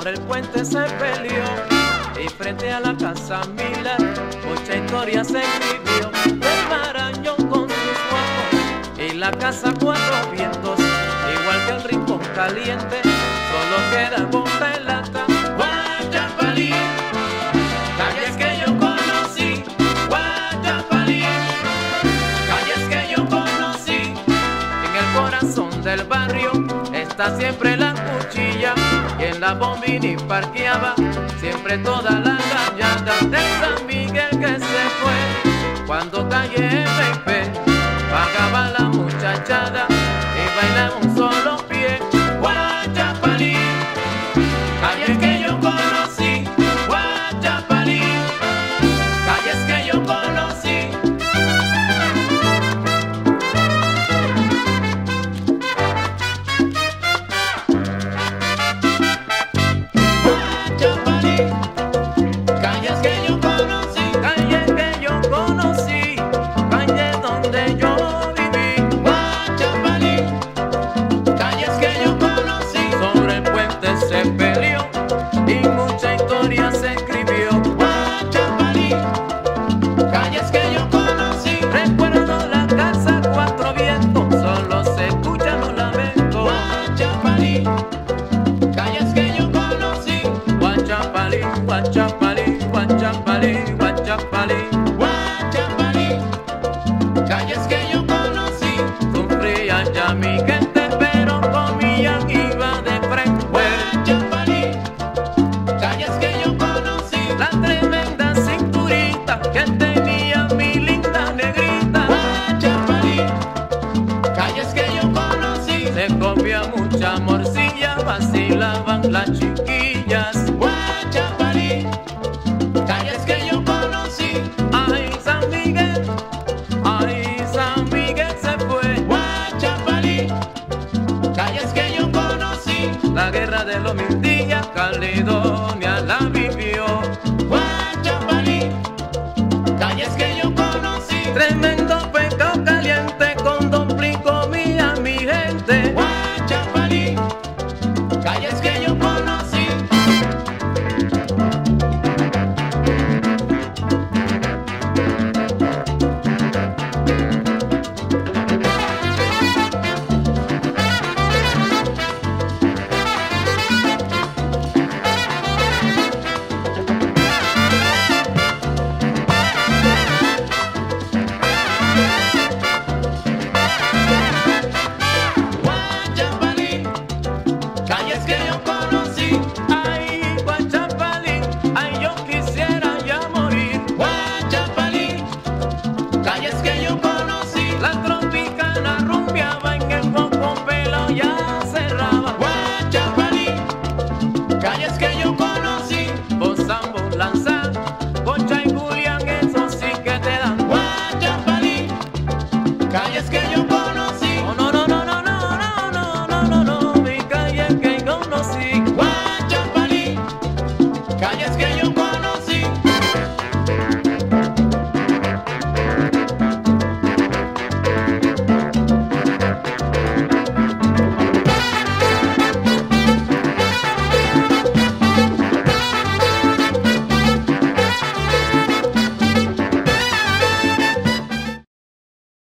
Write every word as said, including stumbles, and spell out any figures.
sobre el puente se peleó y frente a la casa Miller mucha historia se escribió del Marañón con sus guapos y la casa Cuatro Vientos, igual que el Rincón Caliente, solo queda el Bomba en Lata. Guachapalí, calles que yo conocí. Guachapalí, calles que yo conocí. En el corazón del barrio está siempre la cuchilla y en la bombini parqueaba siempre toda la gallada de San Miguel que se fue cuando calle M P pagaba la muchachada y bailaba un solo pie. Guachapalí, calles que yo conocí. Guachapalí, calles que yo conocí. Guachapalí, calles que yo conocí, calles que yo conocí, calles donde yo viví. Guachapalí, calles que yo conocí, sobre el puente se peleó y mucha historia se escribió. Guachapalí, calles que yo conocí, recuerdo la casa Cuatro Vientos, solo se escuchan los lamentos. Guachapalí, calles que yo conocí. Guachapalí, Guachapalí, Guachapalí, Guachapalí. Guachapalí, calles que yo conocí. Sufría ya mi gente, pero comían, iba de frente. Guachapalí, calles que yo conocí. La tremenda cinturita que tenía mi linda negrita. Guachapalí, calles que yo conocí. Se comía mucha morcilla, vacilaban las chiquillas.